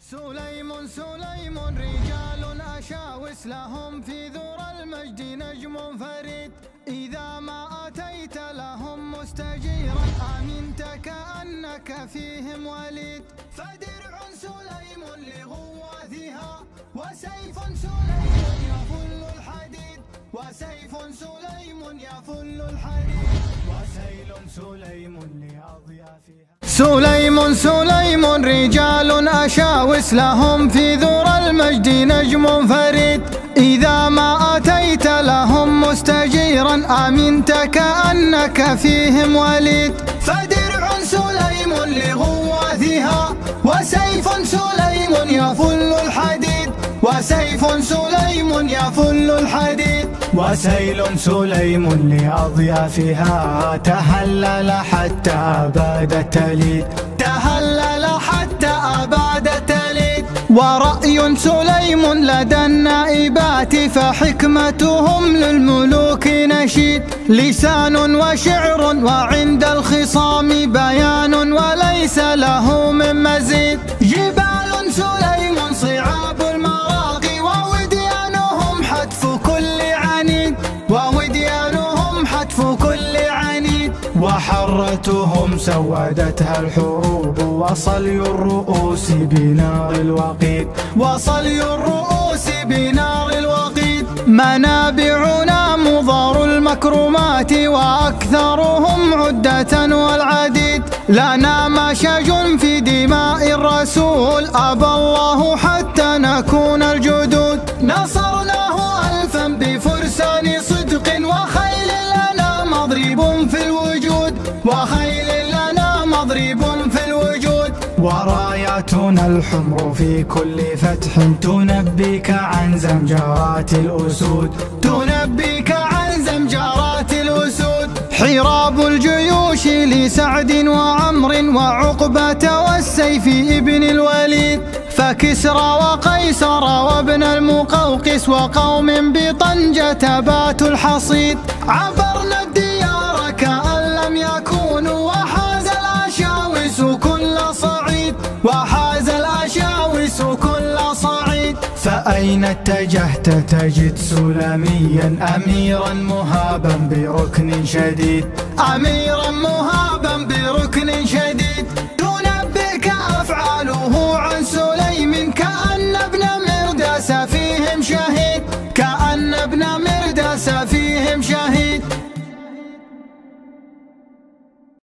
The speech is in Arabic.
سليم رجال أشاوس لهم في ذور المجد نجم فريد. إذا ما أتيت لهم مستجيرا أمنت كأنك فيهم وليد. فدرع سليم لغواثها وسيف سليم يفل الحديد. وسيف سليم يفل الحديد. وسيل سليم لأضيافها. سليم رجال أشاوس لهم في ذور المجد نجم فريد. إذا ما أتيت لهم مستجيرا أمنت كأنك فيهم وليد. فدرع سليم لغواثها وسيف سليم يفل الحديد. وسيف سليم يفل الحديد. وسيل سليم لأضيافها تهلل حتى أباد التليد. تهلل حتى أباد التليد. ورأي سليم لدى النائبات فحكمتهم للملوك نشيد. لسان وشعر وعند الخصام بيان وليس له من مزيد. جبال سليم صعاب المراغي ووديانهم حتف كل عنيد. ووديانهم حتف كل عنيد. وحرتهم سودتها الحروب وصلي الرؤوس بنار الوقيد. وصلي الرؤوس بنار الوقيد. منابعنا مضار المكرمات وأكثرهم عدة والعديد. لنا مشاج في دماء الرسول أبى الله حتى نكون الجدود. نصرناه ألفا بفرسان صدق وخيل لنا مضرب في الوجود. وخيل لنا مضرب في الوجود. وراياتنا الحمر في كل فتح تنبيك عن زمجرات الأسود. تنبيك عن زمجرات الأسود. حراب الجيوش لسعد وعمر وعقبة والسيف ابن الوليد. فكسرى وقيصر وابن المقوقس وقوم بطنجة باتوا الحصيد. عبرنا الديار كأن لم يكونوا وحاز الأشاوس كل صعيد. وحاز الأشاوس كل صعيد. فأين اتجهت تجد سلميا أميرا مهابا بركن شديد. أميرا مهابا بركن شديد.